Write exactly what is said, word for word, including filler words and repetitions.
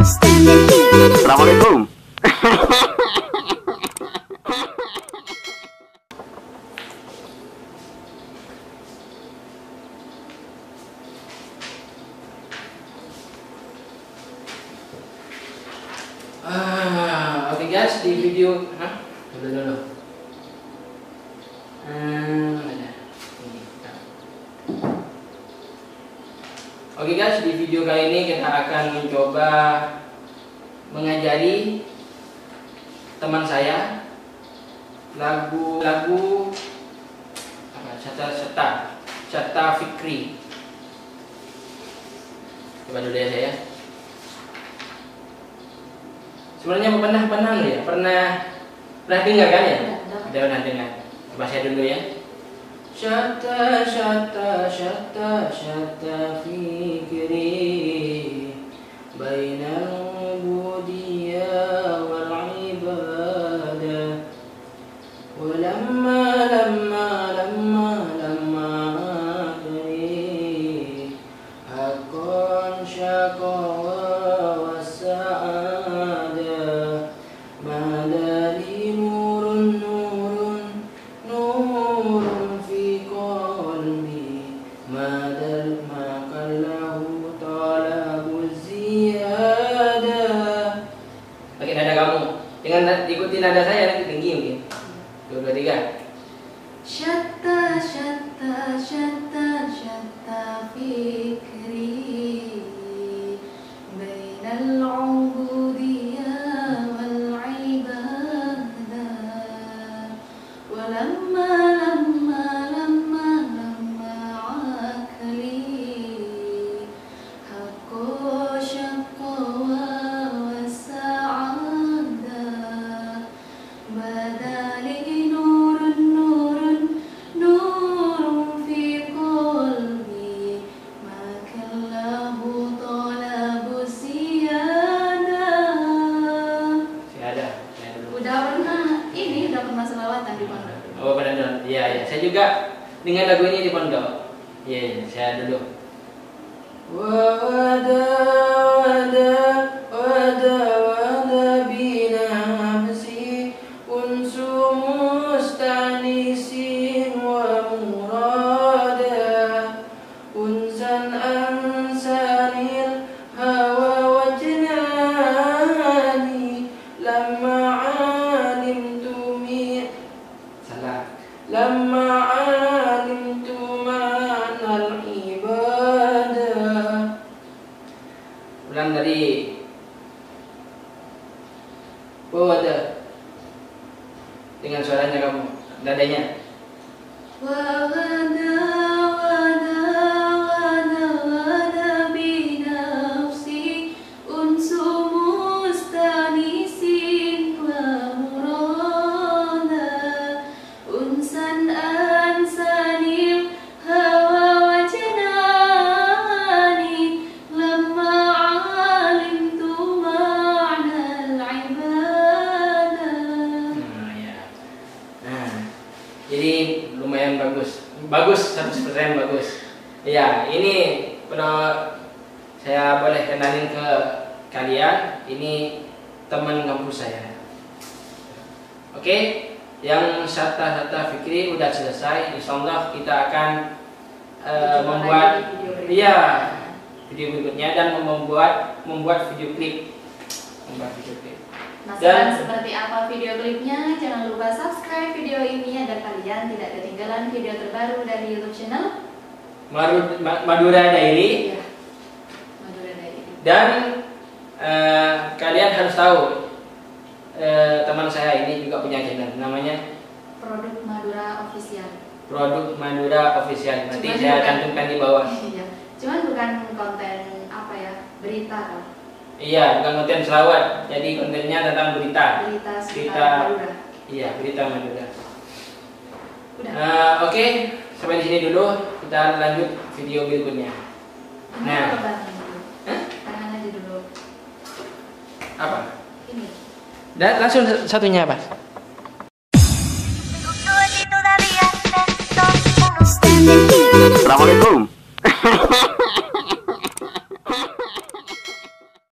Assalamualaikum. Ah, oke okay guys, di video, hah? Dulu dulu. Hmm, ada. Ini. Oke okay guys, di video kali ini kita akan mencoba mengajari teman saya lagu-lagu apa? Syata Syata Syata Fikri. Coba dulu ya saya. Sebenarnya pernah pernah ya? Pernah pernah dengar kan ya? Ada pernah dengar. Coba saya dulu ya. Syata syata syata syata fikri bainal ubudiyya wal ibadah walamma lamma lamma lamma adri hakon syaqawa wasa'adah madali nurun nurun nurun fi qalbi madal makallahu talabu ziyadah. Pakai nada kamu dengan ikuti nada saya nanti tinggi mungkin. Dua dua tiga. Syata syata syata syata fikri bainal ubudiyya wal ibadah walamma lamma lamma lamma akli haqqo syaqwa wasa'adah badali nurun nurun nurun fi qalbi makallahu talabu siyadah. Saya ada. Saya dulu. Udah pernah ini udah pernah selawatan di pondok. Oh pada dulu. Iya ya. Saya juga dengan lagu ini di pondok. Iya, ya, saya dulu. Wada wada wada wada bina nafsi unsu mustanisin wa murada unsan ansanil hawa wajnani lamma alimtu mi salah lamma alimtu ma'anal ibadah. Ulang dari wada dengan suaranya kamu, dadanya. Wada wada wada wada binafsi unsu mustanisin wa murada unsan ansanil hawa wajnani lamma alimtu ma'nal ibadah. Nah, ya. Nah, jadi lumayan bagus, bagus seratus persen bagus. Ya, ini kalau saya boleh kenalin ke kalian, ini teman kampus saya. Oke, yang Syata Syata Fikri udah selesai. Insyaallah kita akan uh, membuat, iya, video berikutnya dan membuat membuat video klip, membuat video klip. Penasaran seperti apa video klipnya? Jangan lupa subscribe video ini agar kalian tidak ketinggalan video terbaru dari YouTube channel Maru- Ma- Madura Diary. Iya, Madura Diary. Dan uh, kalian harus tahu uh, teman saya ini juga punya channel, namanya Produk Madura Official. Produk Madura Official. Nanti Cuman saya bukan- cantumkan di bawah. Iya, cuman bukan konten apa ya, berita kan? Iya, bukan konten selawat. Jadi kontennya tentang berita. Berita Berita. seputar Madura. Iya, berita Madura. Udah. Uh, Oke, okay. Sampai di sini dulu. Kita lanjut video berikutnya. Gimana Nah. kalau tangan dulu? Hah? Tangan aja dulu. Apa? Ini. Dan langsung satunya apa? Assalamualaikum.